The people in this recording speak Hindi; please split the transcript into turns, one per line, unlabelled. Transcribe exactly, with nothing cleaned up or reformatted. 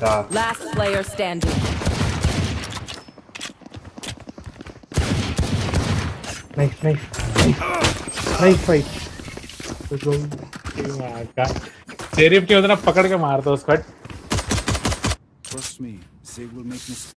god.
Last player standing.
Nice, nice. Nice fight. Let's go.
Sheriff के उधर पकड़ के मार दो उसको.
Trust me, Zig will make mistakes.